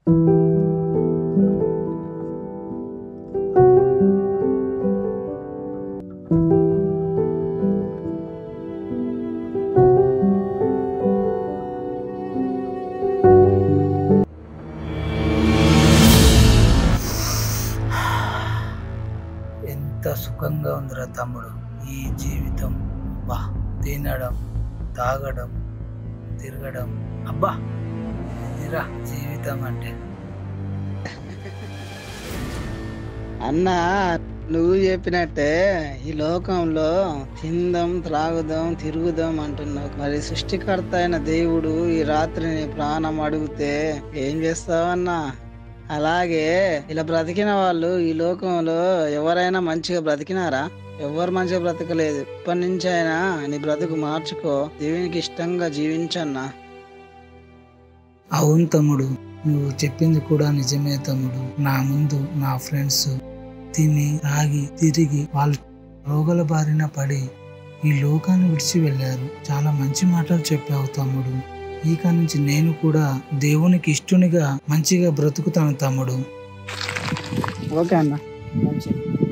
ఎంత సుఖంగా ఉందిరా తమ్ముడు ఈ జీవితం. అబ్బా, తినడం, తాగడం, తిరగడం, అబ్బా ఇదిరా జీవితం అంటే. అన్నా, నువ్వు చెప్పినట్టే ఈ లోకంలో తిందాం, త్రాగుదాం, తిరుగుదాం అంటున్నావు. మరి సృష్టికర్త అయిన దేవుడు ఈ రాత్రి నీ ప్రాణం అడిగితే ఏం చేస్తావన్నా? అలాగే ఇలా బ్రతికిన వాళ్ళు ఈ లోకంలో ఎవరైనా మంచిగా బ్రతికినారా? ఎవరు మంచిగా బ్రతకలేదు. ఇప్పటి నుంచి అయినా నీ బ్రతుకు మార్చుకో, దేవునికి ఇష్టంగా జీవించన్నా. అవును తమ్ముడు, నువ్వు చెప్పింది కూడా నిజమే తమ్ముడు. నా ముందు నా ఫ్రెండ్స్ తిని తాగి తిరిగి వాళ్ళు రోగాల బారిన పడి ఈ లోకాన్ని విడిచి వెళ్ళారు. చాలా మంచి మాటలు చెప్పావు తమ్ముడు. ఇక నుంచి నేను కూడా దేవునికి ఇష్టనిగా మంచిగా బ్రతుకుతాను తమ్ముడు. ఓకే అన్న, మంచిది.